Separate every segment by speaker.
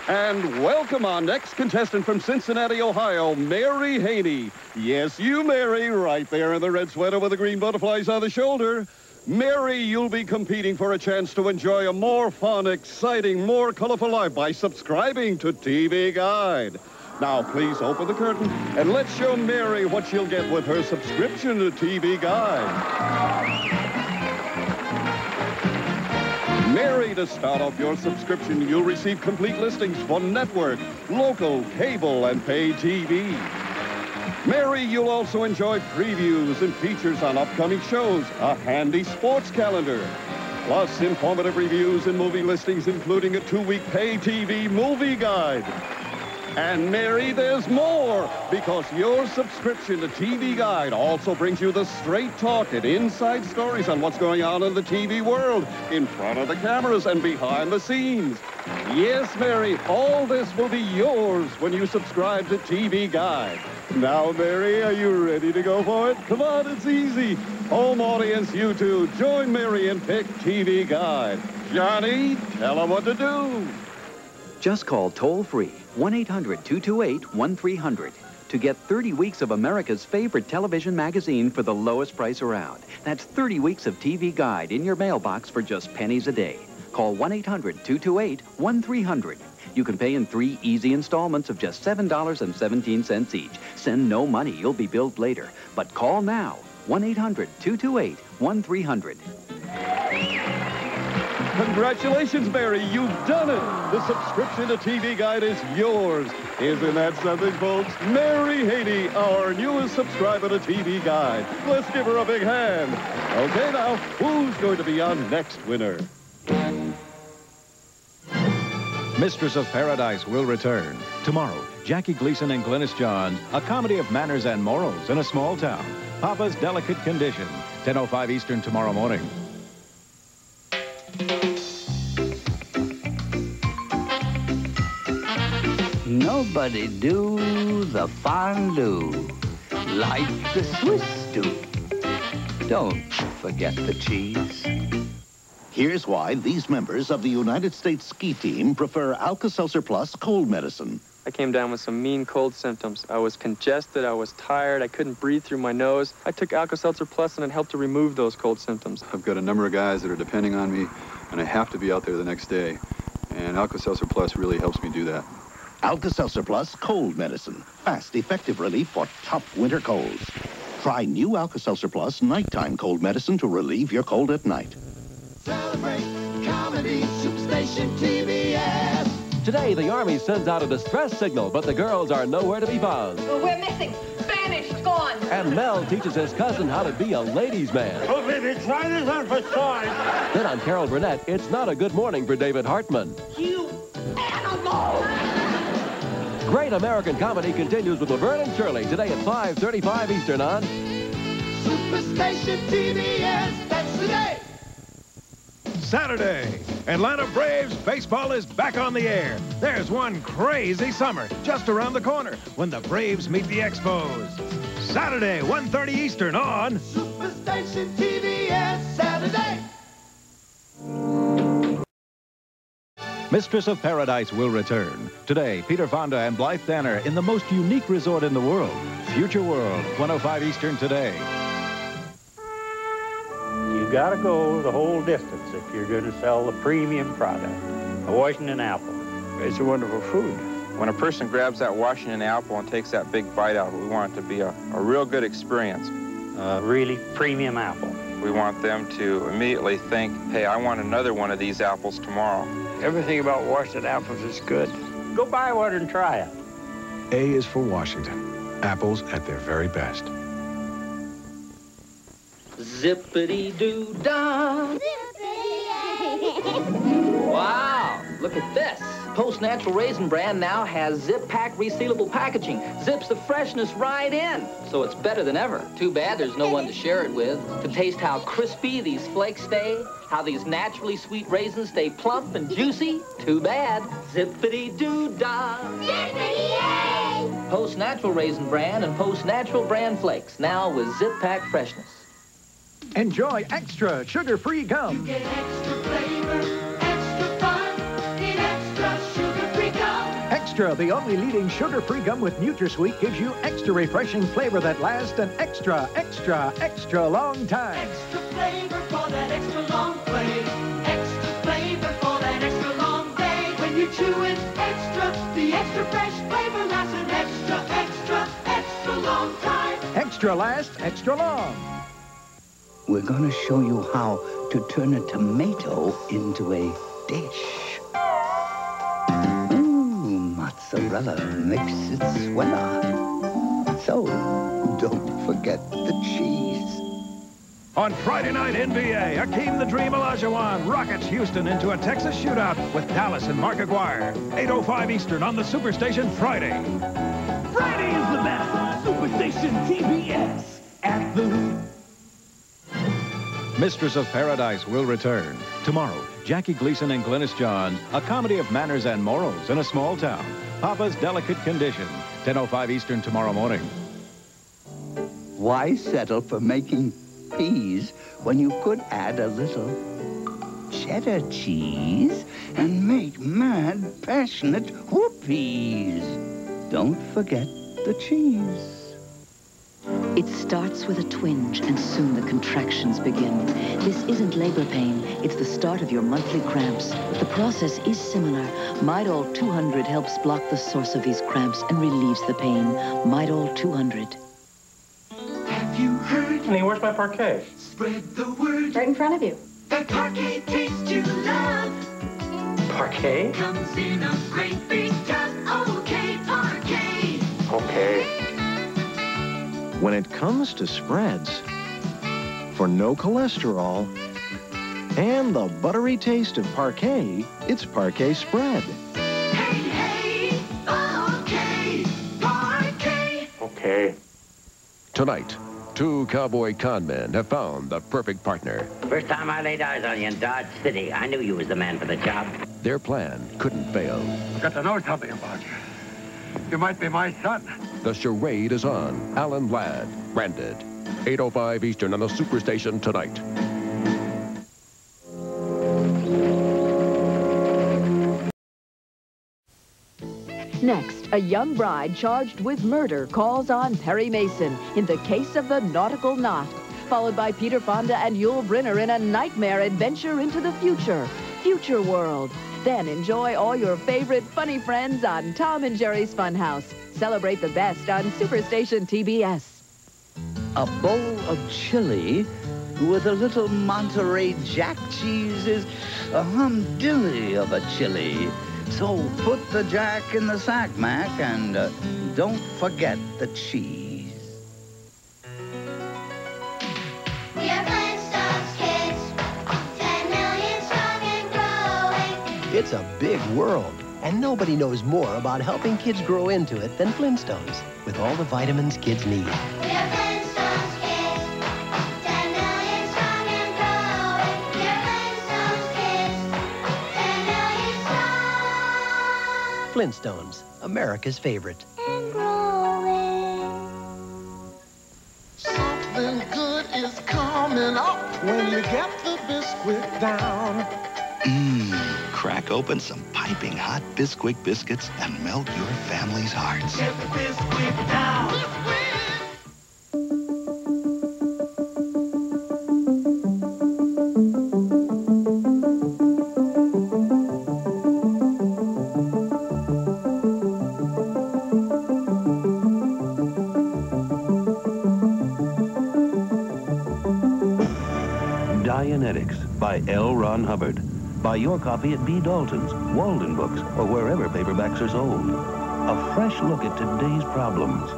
Speaker 1: And welcome our next contestant from Cincinnati, Ohio, Mary Haney. Yes, you, Mary, right there in the red sweater with the green butterflies on the shoulder. Mary, you'll be competing for a chance to enjoy a more fun, exciting, more colorful life by subscribing to TV Guide. Now, please open the curtain and let's show Mary what she'll get with her subscription to TV Guide. Mary, to start off your subscription, you'll receive complete listings for network, local, cable, and pay TV. Mary, you'll also enjoy previews and features on upcoming shows, a handy sports calendar, plus informative reviews and movie listings, including a 2-week pay TV movie guide. And Mary, there's more, because your subscription to TV Guide also brings you the straight talk and inside stories on what's going on in the TV world, in front of the cameras and behind the scenes. Yes, Mary, all this will be yours when you subscribe to TV Guide. Now, Mary, are you ready to go for it? Come on, it's easy. Home audience, you two, join Mary and pick TV Guide. Johnny, tell them what to do.
Speaker 2: Just call toll-free 1-800-228-1300 to get 30 weeks of America's favorite television magazine for the lowest price around. That's 30 weeks of TV Guide in your mailbox for just pennies a day. Call 1-800-228-1300. You can pay in 3 easy installments of just $7.17 each. Send no money. You'll be billed later. But call now. 1-800-228-1300.
Speaker 1: Congratulations, Mary. You've done it. The subscription to TV Guide is yours. Isn't that something, folks? Mary Haney, our newest subscriber to TV Guide. Let's give her a big hand. Okay, now, who's going to be our next winner?
Speaker 3: Mistress of Paradise will return. Tomorrow, Jackie Gleason and Glynis Johns, a comedy of manners and morals in a small town. Papa's Delicate Condition, 10:05 Eastern tomorrow morning.
Speaker 4: Nobody do the fondue like the Swiss do. Don't forget the cheese.
Speaker 5: Here's why these members of the United States ski team prefer Alka-Seltzer Plus cold medicine.
Speaker 6: I came down with some mean cold symptoms. I was congested, I was tired, I couldn't breathe through my nose. I took Alka-Seltzer Plus and it helped to remove those cold symptoms.
Speaker 7: I've got a number of guys that are depending on me, and I have to be out there the next day. And Alka-Seltzer Plus really helps me do that.
Speaker 5: Alka-Seltzer Plus cold medicine. Fast, effective relief for tough winter colds. Try new Alka-Seltzer Plus nighttime cold medicine to relieve your cold at night.
Speaker 8: Celebrate comedy, Superstation TBS.
Speaker 9: Today, the Army sends out a distress signal, but the girls are nowhere to be found.
Speaker 10: Well, we're missing. Vanished, gone.
Speaker 9: And Mel teaches his cousin how to be a ladies' man.
Speaker 11: Oh, baby, try this on for size.
Speaker 9: Then on Carol Burnett, it's not a good morning for David Hartman.
Speaker 10: You animal!
Speaker 9: Great American comedy continues with Laverne and Shirley today at 5:35 Eastern on
Speaker 8: Superstation TBS. That's today.
Speaker 3: Saturday, Atlanta Braves baseball is back on the air. There's one crazy summer just around the corner when the Braves meet the Expos. Saturday, 1:30 Eastern on
Speaker 8: Superstation TBS. Saturday.
Speaker 3: Mistress of Paradise will return. Today, Peter Fonda and Blythe Danner in the most unique resort in the world, Future World, 1:05 Eastern today.
Speaker 12: You gotta go the whole distance if you're gonna sell the premium product, a Washington apple.
Speaker 13: It's a wonderful food. When a person grabs that Washington apple and takes that big bite out, we want it to be a real good experience.
Speaker 12: A really premium apple.
Speaker 13: We want them to immediately think, hey, I want another one of these apples tomorrow.
Speaker 12: Everything about Washington apples is good. Go buy one and try it.
Speaker 3: A is for Washington. Apples at their very best.
Speaker 14: Zip-a-Dee-Do-Dah. Wow, look at this. Post Natural Raisin brand now has zip-pack resealable packaging. Zips the freshness right in, so it's better than ever. Too bad there's no one to share it with, to taste how crispy these flakes stay, how these naturally sweet raisins stay plump and juicy. Too bad. Zip-a-Dee-Do-Dah. Zippity-yay! Post Natural Raisin brand and Post Natural brand flakes, now with zip-pack freshness.
Speaker 15: Enjoy extra sugar-free gum.
Speaker 8: You get extra flavor, extra fun, in extra sugar-free gum.
Speaker 15: Extra, the only leading sugar-free gum with NutraSweet, gives you extra refreshing flavor that lasts an extra long time.
Speaker 8: Extra flavor for that extra long play. Extra flavor for that extra long day. When you chew it extra, the extra fresh flavor lasts an extra long time.
Speaker 15: Extra lasts extra long.
Speaker 4: We're going to show you how to turn a tomato into a dish. Mozzarella makes it sweller. So, don't forget the cheese.
Speaker 3: On Friday night NBA, Akeem the Dream Olajuwon rockets Houston into a Texas shootout with Dallas and Mark Aguirre. 8:05 Eastern on the Superstation Friday.
Speaker 8: Friday is the best. Superstation TBS at the Hoop.
Speaker 3: Mistress of Paradise will return. Tomorrow, Jackie Gleason and Glynis Johns, a comedy of manners and morals in a small town. Papa's Delicate Condition. 10:05 Eastern tomorrow morning.
Speaker 4: Why settle for making peas when you could add a little cheddar cheese and make mad, passionate whoopies? Don't forget the cheese.
Speaker 16: It starts with a twinge, and soon the contractions begin. This isn't labor pain. It's the start of your monthly cramps. The process is similar. Midol 200 helps block the source of these cramps and relieves the pain. Midol 200.
Speaker 8: Have you heard?
Speaker 13: Honey, where's my Parkay?
Speaker 8: Spread the word.
Speaker 10: Right in front of you.
Speaker 8: The Parkay taste you love.
Speaker 13: Parkay?
Speaker 8: Comes in a great big tub. Okay, Parkay.
Speaker 13: Okay.
Speaker 17: When it comes to spreads, for no cholesterol and the buttery taste of Parkay, it's Parkay Spread.
Speaker 8: Hey, okay, Parkay.
Speaker 9: Okay. Tonight, two cowboy con men have found the perfect partner.
Speaker 18: First time I laid eyes on you in Dodge City, I knew you was the man for the job.
Speaker 9: Their plan couldn't fail.
Speaker 11: I've got to know something about you. You might be my son.
Speaker 9: The charade is on. Alan Ladd, branded. 8:05 Eastern on the Superstation tonight.
Speaker 19: Next, a young bride charged with murder calls on Perry Mason in the case of the nautical knot, followed by Peter Fonda and Yul Brynner in a nightmare adventure into the future world. Then enjoy all your favorite funny friends on Tom and Jerry's Funhouse. Celebrate the best on Superstation TBS.
Speaker 4: A bowl of chili with a little Monterey Jack cheese is a humdilly of a chili. So put the Jack in the sack, Mac, and don't forget the cheese.
Speaker 8: We are Flintstones kids, 10 million strong and growing.
Speaker 20: It's a big world, and nobody knows more about helping kids grow into it than Flintstones, with all the vitamins kids need.
Speaker 8: We are Flintstones kids, 10 million strong and growing. We are Flintstones kids, 10 million strong.
Speaker 20: Flintstones, America's favorite.
Speaker 8: And growing. Something good is coming up when you get the Bisquick down.
Speaker 5: Crack open some piping hot Bisquick biscuits and melt your family's hearts.
Speaker 8: Get the Bisquick down.
Speaker 21: Dianetics by L. Ron Hubbard. Buy your copy at B. Dalton's, Walden Books, or wherever paperbacks are sold. A fresh look at today's problems.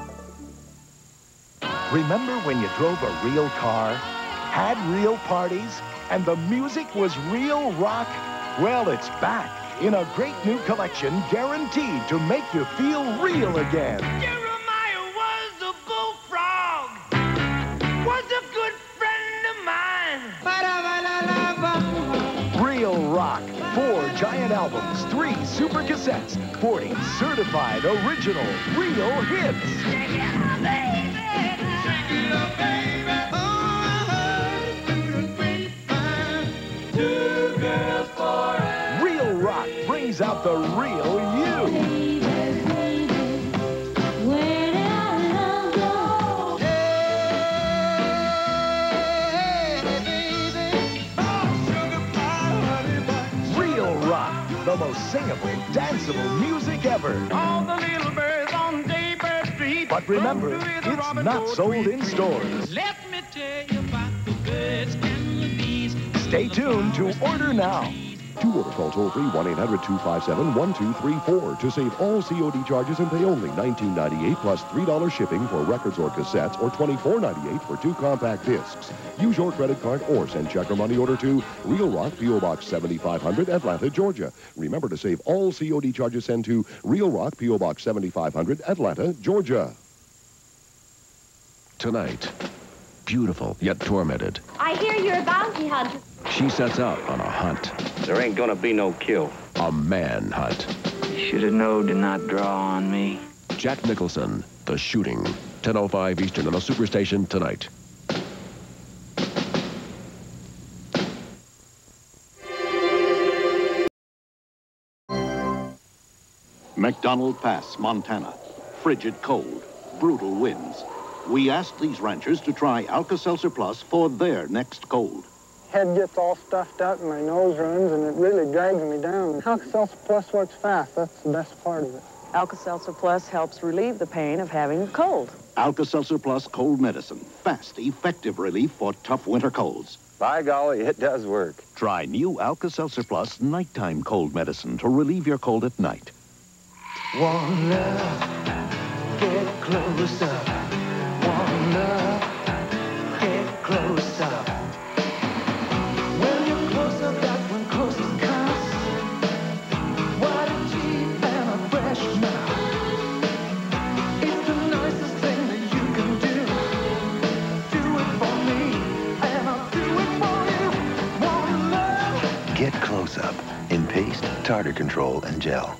Speaker 22: Remember when you drove a real car, had real parties, and the music was real rock? Well, it's back in a great new collection guaranteed to make you feel real again.
Speaker 8: Jeremiah was a bullfrog, was a good friend of mine.
Speaker 22: Real rock. 4 giant albums, 3 super cassettes, 40 certified original real hits.
Speaker 8: Shake it up, baby. Shake it up, baby. Oh, I heard through the grapevine. 2 girls for it.
Speaker 22: Real rock brings out the real you. most singable, danceable music ever.
Speaker 8: All the little birds on Daybird Street.
Speaker 22: But remember, it's not sold in stores.
Speaker 8: Let me tell you about the birds and the bees.
Speaker 22: Stay tuned to Order Now.
Speaker 1: To order, call toll-free 1-800-257-1234 to save all COD charges and pay only $19.98 plus $3 shipping for records or cassettes or $24.98 for 2 compact discs. Use your credit card or send check or money order to Real Rock, P.O. Box 7500, Atlanta, Georgia. Remember to save all COD charges, send to Real Rock, P.O. Box 7500, Atlanta, Georgia.
Speaker 9: Tonight, beautiful yet tormented,
Speaker 10: I hear you're a bounty hunter.
Speaker 9: she sets out on a hunt.
Speaker 18: There ain't gonna be no kill.
Speaker 9: A man hunt.
Speaker 2: Should have known to not draw on me.
Speaker 9: Jack Nicholson, The Shooting. 10:05 Eastern on the Superstation tonight.
Speaker 5: McDonald Pass, Montana. Frigid cold, brutal winds. We asked these ranchers to try Alka-Seltzer Plus for their next cold.
Speaker 23: Head gets all stuffed up and my nose runs and it really drags me down. Alka-Seltzer Plus works fast. That's the best part of it.
Speaker 24: Alka-Seltzer Plus helps relieve the pain of having a cold.
Speaker 5: Alka-Seltzer Plus cold medicine. Fast, effective relief for tough winter colds.
Speaker 13: By golly, it does work.
Speaker 5: Try new Alka-Seltzer Plus nighttime cold medicine to relieve your cold at night.
Speaker 8: One love, get closer. One love, get closer. When you're closer, that's when closer comes. What a cheap and a fresh smell. It's the nicest thing that you can do. Do it for me, and I'll do it for you. One love.
Speaker 25: Get Close Up in paste, tartar control, and gel.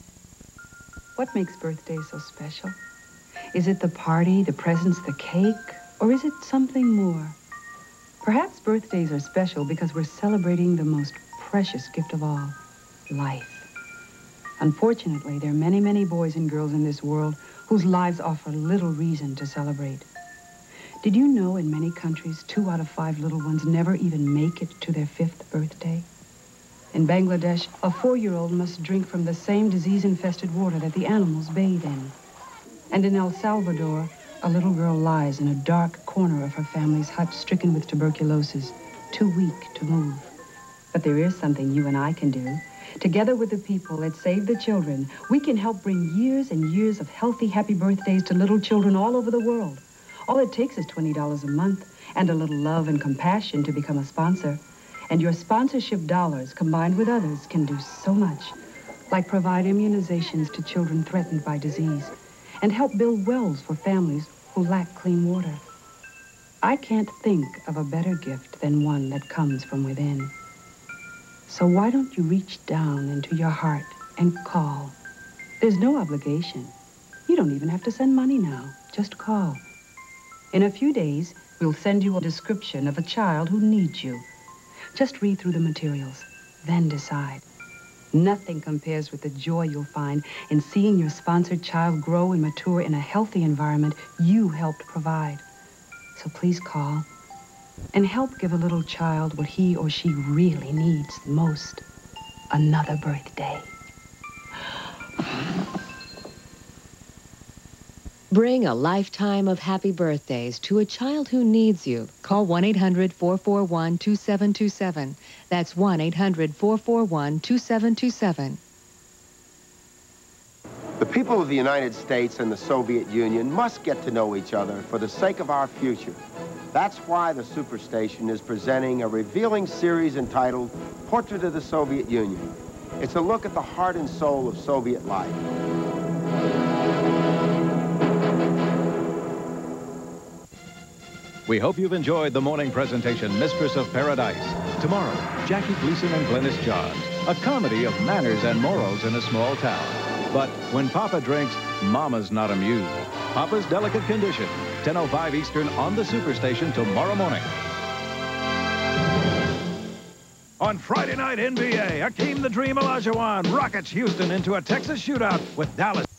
Speaker 26: What makes birthdays so special? Is it the party, the presents, the cake, or is it something more? Perhaps birthdays are special because we're celebrating the most precious gift of all, life. Unfortunately, there are many, many boys and girls in this world whose lives offer little reason to celebrate. Did you know in many countries, 2 out of 5 little ones never even make it to their 5th birthday? In Bangladesh, a 4-year-old must drink from the same disease-infested water that the animals bathe in. And in El Salvador, a little girl lies in a dark corner of her family's hut, stricken with tuberculosis, too weak to move. But there is something you and I can do. Together with the people at Save the Children, we can help bring years and years of healthy, happy birthdays to little children all over the world. All it takes is $20 a month and a little love and compassion to become a sponsor. And your sponsorship dollars, combined with others, can do so much, like provide immunizations to children threatened by disease, and help build wells for families who lack clean water. I can't think of a better gift than one that comes from within. So why don't you reach down into your heart and call? There's no obligation. You don't even have to send money now. Just call. In a few days, we'll send you a description of a child who needs you. Just read through the materials, then decide. Nothing compares with the joy you'll find in seeing your sponsored child grow and mature in a healthy environment you helped provide. So please call and help give a little child what he or she really needs the most. Another birthday.
Speaker 27: Bring a lifetime of happy birthdays to a child who needs you. Call 1-800-441-2727. That's 1-800-441-2727.
Speaker 28: The people of the United States and the Soviet Union must get to know each other for the sake of our future. That's why the Superstation is presenting a revealing series entitled Portrait of the Soviet Union. It's a look at the heart and soul of Soviet life.
Speaker 3: We hope you've enjoyed the morning presentation, Mistress of Paradise. Tomorrow, Jackie Gleason and Glennis Johns, a comedy of manners and morals in a small town. But when Papa drinks, Mama's not amused. Papa's Delicate Condition, 10:05 Eastern on the Superstation tomorrow morning.
Speaker 15: On Friday night NBA, Hakeem the Dream Olajuwon rockets Houston into a Texas shootout with Dallas.